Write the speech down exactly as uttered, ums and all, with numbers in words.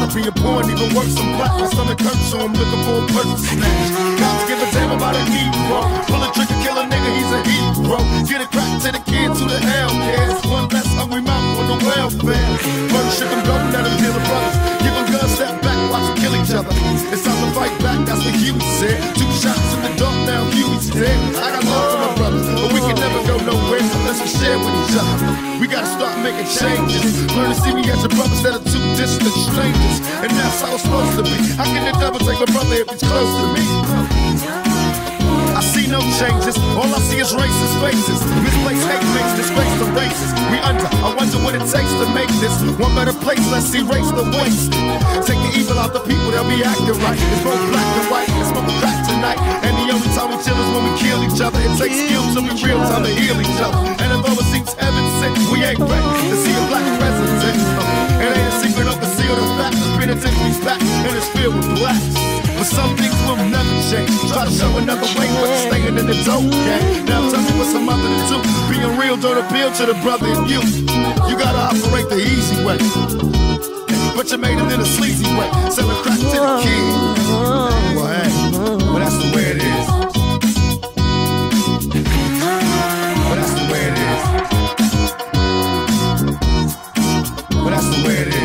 being poor and even worse, I'm black. My stomach hurts, so I'm looking for a person to snatch. Cops give a damn about a Negro. Pull a trigger, kill a nigga, he's a hero. Get a crack to the kids, who the hell cares? One less hungry mouth on the welfare. Murder shook them, don't let them kill the brothers. Give them guns, step back, watch them kill each other. It's time to fight back, that's what Huey said. Two shots in the dark, now Huey's dead. I got love for my brothers, but we can never go nowhere unless we share with each other. We gotta start making changes. Learn to see me as your brother instead of two distant strangers. And that's how it's supposed to be. How can the devil take my brother if he's close to me? I see no changes, all I see is racist faces. Misplaced hate makes disgrace the races. We under, I wonder what it takes to make this one better place. Let's erase the waste. Take the evil out the people, they'll be acting right. It's both black and white, it's smoking crack tonight. And the only time we chill is when we kill each other. It takes skill to be real time to heal each other. And although it seems heaven sent, we ain't ready to see a black president. It ain't a secret of the seal, the fact the penitentiary's back and it's filled with blacks. But some things will never change. Try to show another way, but staying in the dope game. Now tell me what's some other than two. Being real don't appeal to the brother in you. You gotta operate the easy way, but you made it in a sleazy way. Selling crack to the kids. Well, hey, well that's the way it is. Well that's the way it is. Well that's the way it is.